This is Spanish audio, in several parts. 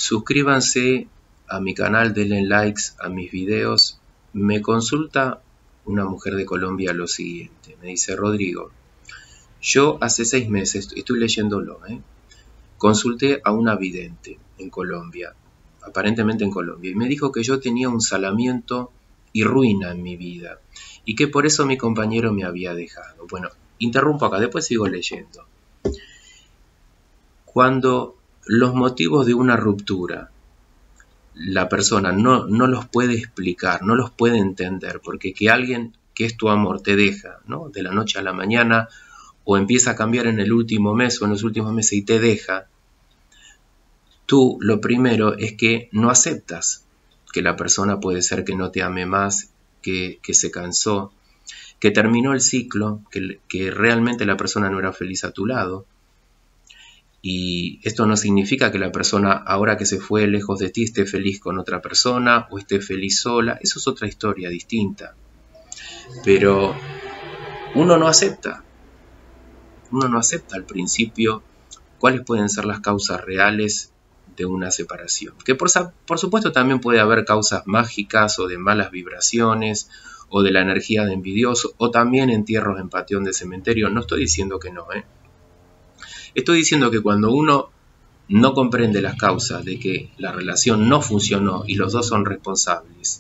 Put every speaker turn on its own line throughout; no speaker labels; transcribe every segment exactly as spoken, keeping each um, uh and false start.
Suscríbanse a mi canal, denle likes a mis videos. Me consulta una mujer de Colombia lo siguiente. Me dice: Rodrigo, yo hace seis meses, estoy leyéndolo, ¿eh? consulté a una vidente en Colombia, aparentemente en Colombia, y me dijo que yo tenía un salamiento y ruina en mi vida, y que por eso mi compañero me había dejado. Bueno, interrumpo acá, después sigo leyendo. Cuando los motivos de una ruptura la persona no, no los puede explicar, no los puede entender, porque que alguien que es tu amor te deja, ¿no?, de la noche a la mañana, o empieza a cambiar en el último mes o en los últimos meses y te deja, tú lo primero es que no aceptas que la persona puede ser que no te ame más, que, que se cansó, que terminó el ciclo, que, que realmente la persona no era feliz a tu lado. Y esto no significa que la persona, ahora que se fue lejos de ti, esté feliz con otra persona o esté feliz sola. Eso es otra historia distinta. Pero uno no acepta. Uno no acepta al principio cuáles pueden ser las causas reales de una separación. Que por, por supuesto también puede haber causas mágicas o de malas vibraciones o de la energía de envidioso o también entierros en panteón de cementerio. No estoy diciendo que no, ¿eh? Estoy diciendo que cuando uno no comprende las causas de que la relación no funcionó y los dos son responsables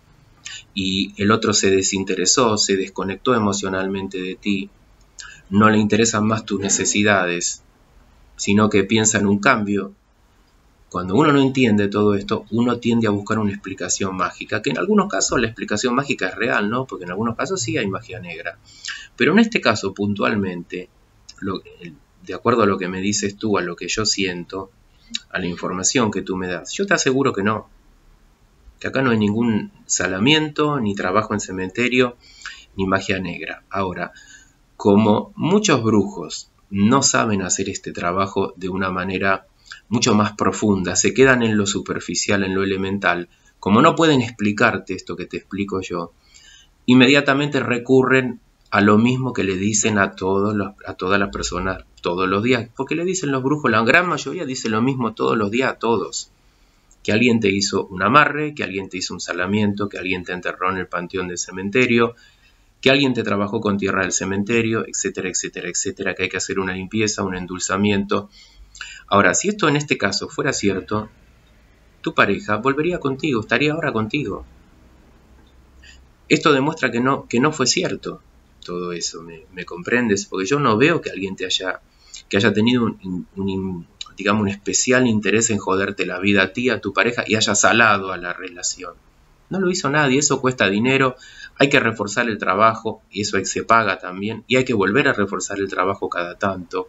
y el otro se desinteresó, se desconectó emocionalmente de ti, no le interesan más tus necesidades, sino que piensa en un cambio. Cuando uno no entiende todo esto, uno tiende a buscar una explicación mágica, que en algunos casos la explicación mágica es real, ¿no? Porque en algunos casos sí hay magia negra. Pero en este caso, puntualmente, lo, de acuerdo a lo que me dices tú, a lo que yo siento, a la información que tú me das, yo te aseguro que no. Que acá no hay ningún salamiento, ni trabajo en cementerio, ni magia negra. Ahora, como muchos brujos no saben hacer este trabajo de una manera mucho más profunda, se quedan en lo superficial, en lo elemental, como no pueden explicarte esto que te explico yo, inmediatamente recurren a lo mismo que le dicen a, todos los, a todas las personas todos los días, porque le dicen los brujos, la gran mayoría dice lo mismo todos los días a todos, que alguien te hizo un amarre, que alguien te hizo un salamiento, que alguien te enterró en el panteón del cementerio, que alguien te trabajó con tierra del cementerio, etcétera, etcétera, etcétera, que hay que hacer una limpieza, un endulzamiento. Ahora, si esto en este caso fuera cierto, tu pareja volvería contigo, estaría ahora contigo. Esto demuestra que no, que no fue cierto todo eso, ¿me, me comprendes? Porque yo no veo que alguien te haya, que haya tenido un, un, digamos, un especial interés en joderte la vida a ti, a tu pareja, y haya salado a la relación. No lo hizo nadie, eso cuesta dinero, hay que reforzar el trabajo, y eso se paga también, y hay que volver a reforzar el trabajo cada tanto.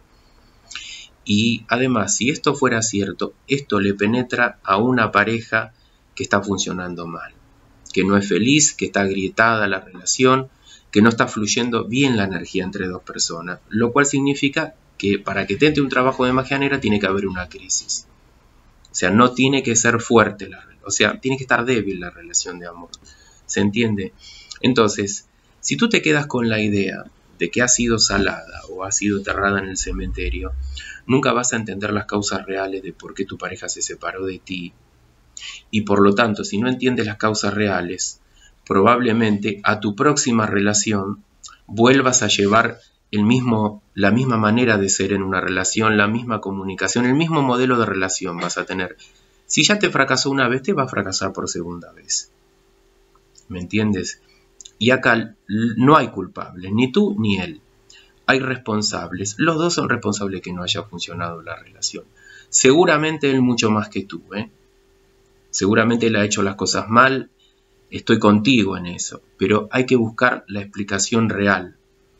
Y además, si esto fuera cierto, esto le penetra a una pareja que está funcionando mal, que no es feliz, que está agrietada la relación, que no está fluyendo bien la energía entre dos personas, lo cual significa que para que te entre un trabajo de magia negra tiene que haber una crisis. O sea, no tiene que ser fuerte la relación, o sea, tiene que estar débil la relación de amor. ¿Se entiende? Entonces, si tú te quedas con la idea de que ha sido salada o ha sido enterrada en el cementerio, nunca vas a entender las causas reales de por qué tu pareja se separó de ti. Y por lo tanto, si no entiendes las causas reales, probablemente a tu próxima relación vuelvas a llevar el mismo, la misma manera de ser en una relación, la misma comunicación, el mismo modelo de relación vas a tener. Si ya te fracasó una vez, te va a fracasar por segunda vez. ¿Me entiendes? Y acá no hay culpables, ni tú ni él. Hay responsables. Los dos son responsables de que no haya funcionado la relación. Seguramente él mucho más que tú, ¿eh? Seguramente él ha hecho las cosas mal. Estoy contigo en eso. Pero hay que buscar la explicación real.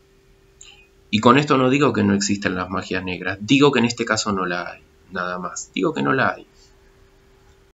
Y con esto no digo que no existan las magias negras. Digo que en este caso no la hay. Nada más. Digo que no la hay.